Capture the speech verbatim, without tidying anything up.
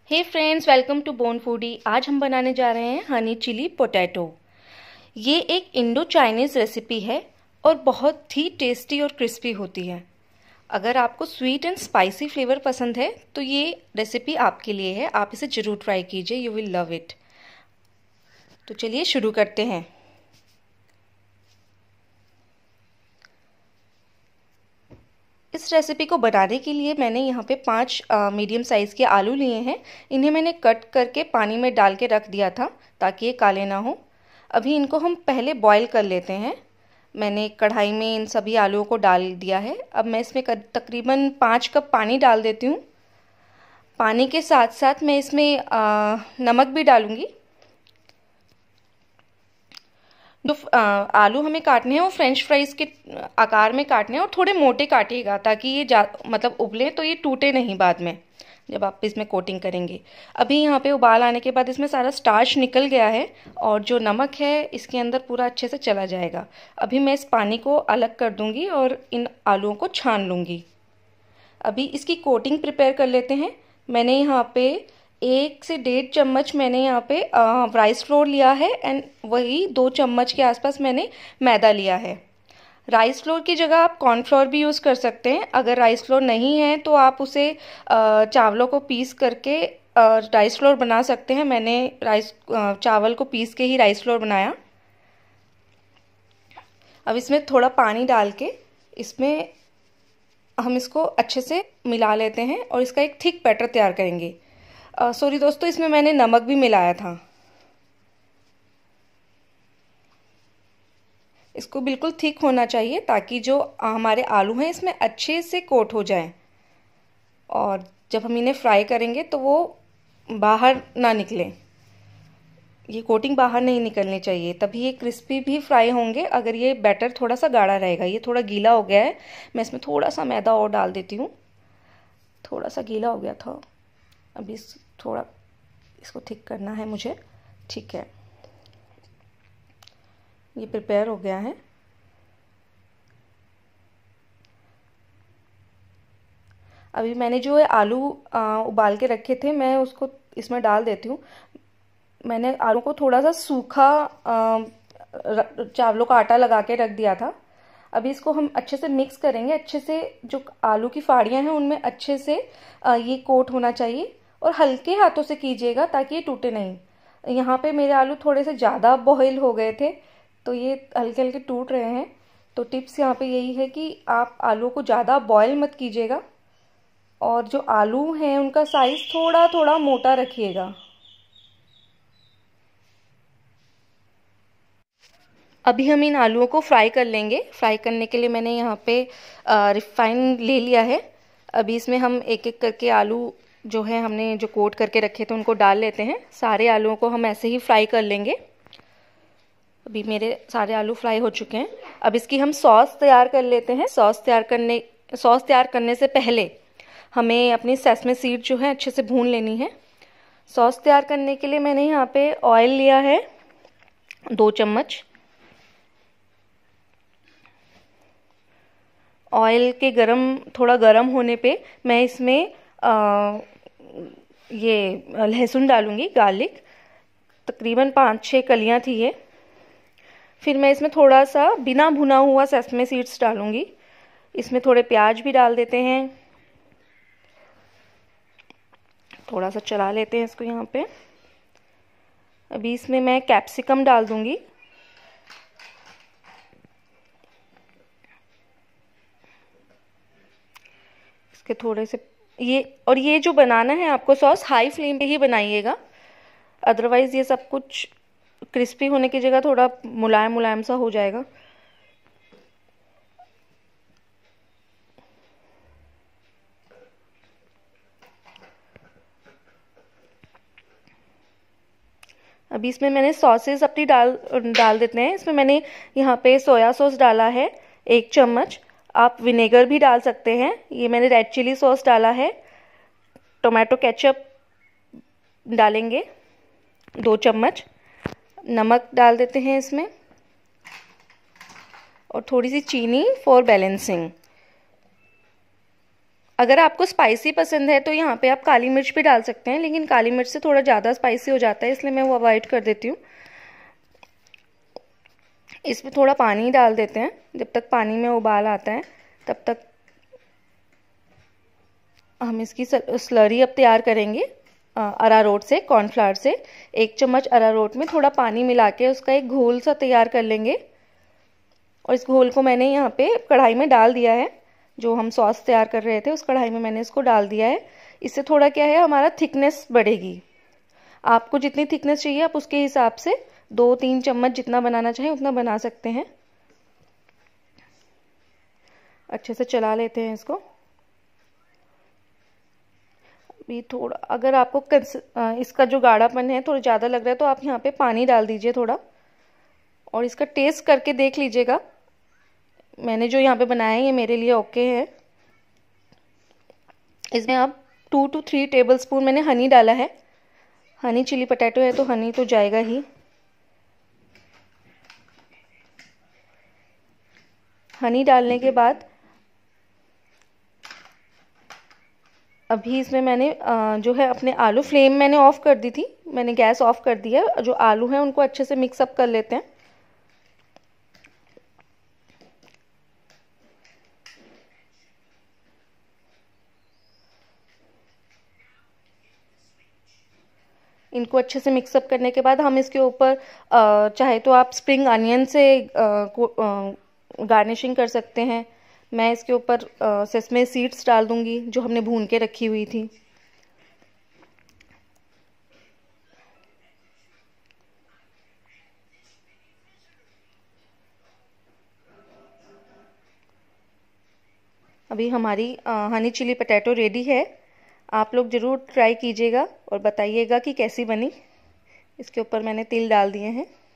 Hey friends, welcome to bon foodie. आज हम बनाने जा रहे हैं हनी चिली पोटैटो। ये एक इंडो चाइनीज़ रेसिपी है और बहुत ही टेस्टी और क्रिस्पी होती है। अगर आपको स्वीट एंड स्पाइसी फ्लेवर पसंद है तो ये रेसिपी आपके लिए है। आप इसे ज़रूर ट्राई कीजिए, यू विल लव इट। तो चलिए शुरू करते हैं। इस रेसिपी को बनाने के लिए मैंने यहाँ पे पाँच मीडियम साइज़ के आलू लिए हैं। इन्हें मैंने कट करके पानी में डाल के रख दिया था ताकि ये काले ना हो। अभी इनको हम पहले बॉईल कर लेते हैं। मैंने कढ़ाई में इन सभी आलूओं को डाल दिया है। अब मैं इसमें तकरीबन पाँच कप पानी डाल देती हूँ। पानी के साथ साथ मैं इसमें आ, नमक भी डालूँगी। जो आलू हमें काटने हैं वो फ्रेंच फ्राइज़ के आकार में काटने हैं और थोड़े मोटे काटिएगा ताकि ये जा मतलब उबले तो ये टूटे नहीं बाद में जब आप इसमें कोटिंग करेंगे। अभी यहाँ पे उबाल आने के बाद इसमें सारा स्टार्च निकल गया है और जो नमक है इसके अंदर पूरा अच्छे से चला जाएगा। अभी मैं इस पानी को अलग कर दूँगी और इन आलूओं को छान लूँगी। अभी इसकी कोटिंग प्रिपेयर कर लेते हैं। मैंने यहाँ पे एक से डेढ़ चम्मच मैंने यहाँ पे राइस फ्लोर लिया है एंड वही दो चम्मच के आसपास मैंने मैदा लिया है। राइस फ्लोर की जगह आप कॉर्नफ्लोर भी यूज़ कर सकते हैं। अगर राइस फ्लोर नहीं है तो आप उसे चावलों को पीस करके राइस फ्लोर बना सकते हैं। मैंने राइस चावल को पीस के ही राइस फ्लोर बनाया। अब इसमें थोड़ा पानी डाल के इसमें हम इसको अच्छे से मिला लेते हैं और इसका एक थिक बैटर तैयार करेंगे। सॉरी uh, दोस्तों, इसमें मैंने नमक भी मिलाया था। इसको बिल्कुल थिक होना चाहिए ताकि जो हमारे आलू हैं इसमें अच्छे से कोट हो जाएं और जब हम इन्हें फ्राई करेंगे तो वो बाहर ना निकले। ये कोटिंग बाहर नहीं निकलनी चाहिए, तभी ये क्रिस्पी भी फ्राई होंगे। अगर ये बैटर थोड़ा सा गाढ़ा रहेगा, ये थोड़ा गीला हो गया है, मैं इसमें थोड़ा सा मैदा और डाल देती हूँ। थोड़ा सा गीला हो गया था, अभी इस थोड़ा इसको थिक करना है मुझे। ठीक है, ये प्रिपेयर हो गया है। अभी मैंने जो है आलू आ, उबाल के रखे थे, मैं उसको इसमें डाल देती हूँ। मैंने आलू को थोड़ा सा सूखा चावलों का आटा लगा के रख दिया था। अभी इसको हम अच्छे से मिक्स करेंगे। अच्छे से जो आलू की फाड़ियाँ हैं उनमें अच्छे से आ, ये कोट होना चाहिए और हल्के हाथों से कीजिएगा ताकि ये टूटे नहीं। यहाँ पे मेरे आलू थोड़े से ज़्यादा बॉयल हो गए थे तो ये हल्के हल्के टूट रहे हैं। तो टिप्स यहाँ पे यही है कि आप आलू को ज़्यादा बॉयल मत कीजिएगा और जो आलू हैं उनका साइज़ थोड़ा थोड़ा मोटा रखिएगा। अभी हम इन आलूओं को फ्राई कर लेंगे। फ्राई करने के लिए मैंने यहाँ पे रिफाइन ले लिया है। अभी इसमें हम एक एक करके आलू जो है हमने जो कोट करके रखे थे उनको डाल लेते हैं। सारे आलूओं को हम ऐसे ही फ्राई कर लेंगे। अभी मेरे सारे आलू फ्राई हो चुके हैं। अब इसकी हम सॉस तैयार कर लेते हैं। सॉस तैयार करने सॉस तैयार करने से पहले हमें अपनी सेसमे सीड जो है अच्छे से भून लेनी है। सॉस तैयार करने के लिए मैंने यहाँ पे ऑयल लिया है दो चम्मच। ऑयल के गरम थोड़ा गरम होने पे मैं इसमें आ, ये लहसुन डालूंगी, गार्लिक। तकरीबन पाँच छः कलियां थी ये। फिर मैं इसमें थोड़ा सा बिना भुना हुआ सेसमे सीड्स डालूंगी। इसमें थोड़े प्याज भी डाल देते हैं। थोड़ा सा चला लेते हैं इसको यहाँ पे। अभी इसमें मैं कैप्सिकम डाल दूंगी। इसके थोड़े से ये और ये जो बनाना है आपको सॉस हाई फ्लेम पे ही बनाइएगा, अदरवाइज ये सब कुछ क्रिस्पी होने की जगह थोड़ा मुलायम मुलायम सा हो जाएगा। अभी इसमें मैंने सॉसेस अपनी डाल डाल देते हैं। इसमें मैंने यहाँ पे सोया सॉस डाला है एक चम्मच। आप विनेगर भी डाल सकते हैं। ये मैंने रेड चिली सॉस डाला है। टोमेटो केचप डालेंगे दो चम्मच। नमक डाल देते हैं इसमें और थोड़ी सी चीनी फॉर बैलेंसिंग। अगर आपको स्पाइसी पसंद है तो यहाँ पे आप काली मिर्च भी डाल सकते हैं, लेकिन काली मिर्च से थोड़ा ज़्यादा स्पाइसी हो जाता है, इसलिए मैं वो अवॉइड कर देती हूँ। इसमें थोड़ा पानी डाल देते हैं, जब तक पानी में उबाल आता है तब तक हम इसकी स्लरी अब तैयार करेंगे अरारोट से, कॉर्नफ्लावर से। एक चम्मच अरारोट में थोड़ा पानी मिला के उसका एक घोल सा तैयार कर लेंगे। और इस घोल को मैंने यहाँ पे कढ़ाई में डाल दिया है, जो हम सॉस तैयार कर रहे थे उस कढ़ाई में मैंने इसको डाल दिया है। इससे थोड़ा क्या है, हमारा थिकनेस बढ़ेगी। आपको जितनी थिकनेस चाहिए आप उसके हिसाब से दो तीन चम्मच जितना बनाना चाहें उतना बना सकते हैं। अच्छे से चला लेते हैं इसको। भी थोड़ा, अगर आपको इसका जो गाढ़ापन है थोड़ा ज़्यादा लग रहा है तो आप यहाँ पे पानी डाल दीजिए थोड़ा, और इसका टेस्ट करके देख लीजिएगा। मैंने जो यहाँ पे बनाया है ये मेरे लिए ओके है। इसमें आप two two three tablespoon मैंने हनी डाला है। हनी चिली पटैटो है तो हनी तो जाएगा ही। हनी डालने के बाद अभी इसमें मैंने जो है अपने आलू, फ्लेम मैंने ऑफ कर दी थी, मैंने गैस ऑफ कर दिया। जो आलू हैं उनको अच्छे से मिक्स अप कर लेते हैं। इनको अच्छे से मिक्सअप करने के बाद हम इसके ऊपर चाहे तो आप स्प्रिंग अनियन से गार्निशिंग कर सकते हैं। मैं इसके ऊपर सेसमे सीड्स डाल दूंगी जो हमने भून के रखी हुई थी। अभी हमारी हनी चिली पटैटो रेडी है। आप लोग ज़रूर ट्राई कीजिएगा और बताइएगा कि कैसी बनी। इसके ऊपर मैंने तिल डाल दिए हैं।